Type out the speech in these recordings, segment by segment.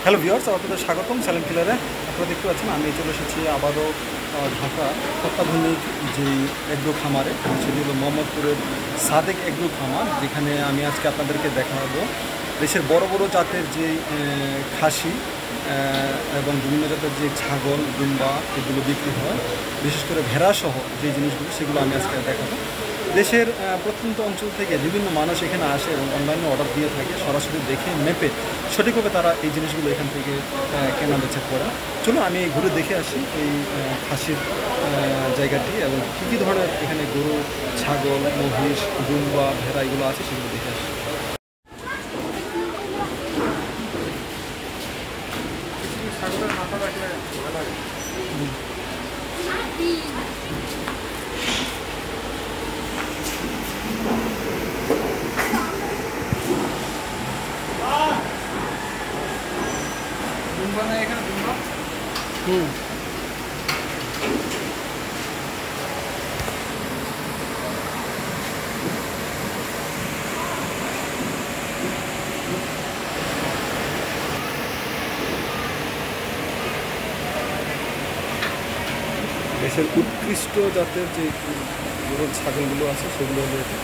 Hello viewers, আপনাদের স্বাগতম channel কিলারে। আপনারা দেখতে পাচ্ছেন আমি চলে এসেছি আবারও ঢাকা অত্যাধুনিক যেই এগ্রো খামারে, সেটি হলো মোহাম্মদপুরের সাদেক এগ্রো খামার, যেখানে আমি আজকে আপনাদেরকে দেখাবো দেশের বড় বড় জাতের যে খাসি এবং বিভিন্ন জাতের যে ছাগল দুম্বা এগুলো বিক্রি হয়, বিশেষ করে ভেড়াসহ যে জিনিসগুলো সেগুলো আমি আজকে দেখাবো। দেশের প্রত্যন্ত অঞ্চল থেকে বিভিন্ন মানুষ এখানে আসে এবং অনলাইনে অর্ডার দিয়ে থাকে, সরাসরি দেখে মেপে সঠিকভাবে তারা এই জিনিসগুলো এখান থেকে কেনা বেচা করে। চলো আমি ঘুরে দেখে আসি এই খাসির জায়গাটি এবং কী কী ধরনের এখানে গরু, ছাগল, মহিষ, দুম্বা, ভেড়া এগুলো আছে সেগুলো দেখে আসি। ছাগলের মাথা রাখলে ভালো লাগে। হুম, দেশের উৎকৃষ্ট জাতের যে গরুর ছাগলগুলো আছে সেগুলো হলো এটা।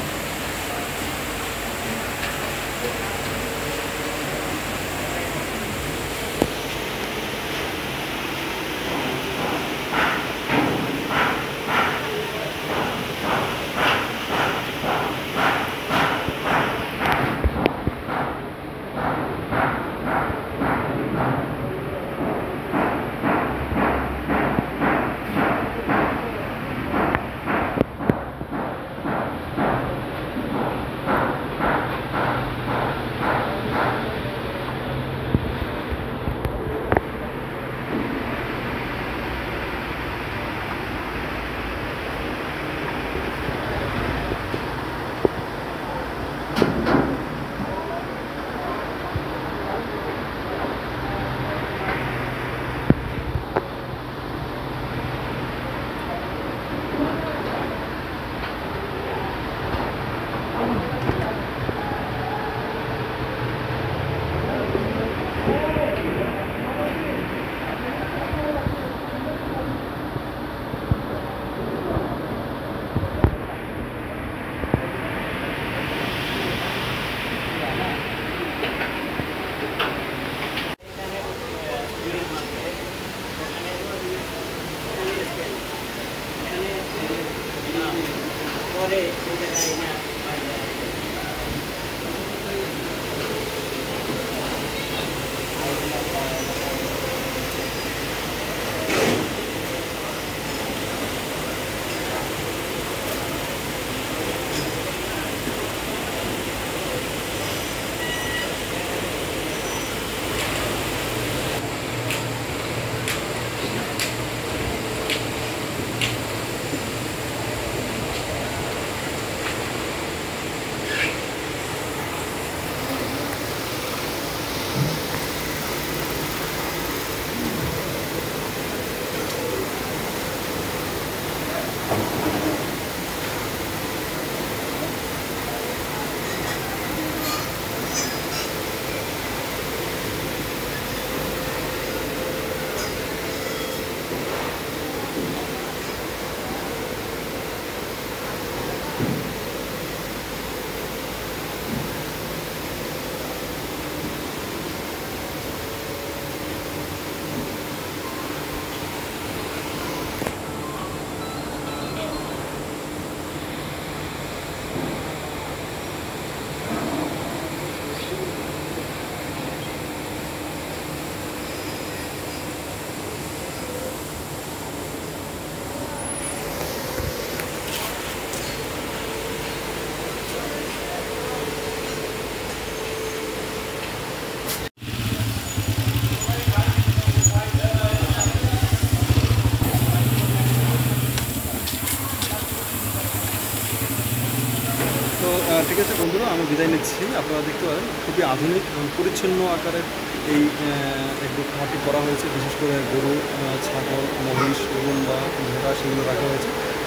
তো ঠিক আছে বন্ধুরা, আমি বিদায় নিচ্ছি। আপনারা দেখতে পারেন খুবই আধুনিক এবং পরিচ্ছন্ন আকারে এই একটু খামারটি করা হয়েছে। বিশেষ করে গরু, ছাগল, মহিষ, দুম্বা, ভেড়া সেগুলো রাখা হয়েছে।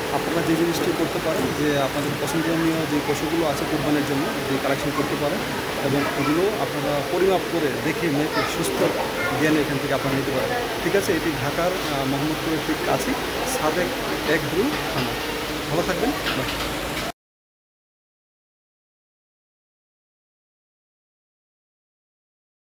আপনারা যে জিনিসটি করতে পারেন যে আপনাদের পছন্দনীয় যে পশুগুলো আছে কোরবানির জন্য যে কালেকশন করতে পারেন এবং এগুলো আপনারা পরিমাপ করে দেখে মেপে সুস্থ জ্ঞানে এখান থেকে আপনারা নিতে পারেন। ঠিক আছে, এটি ঢাকার মোহাম্মদপুরের ঠিক কাছে সাদেক এগ্রো থানা। ভালো থাকবেন। বাই।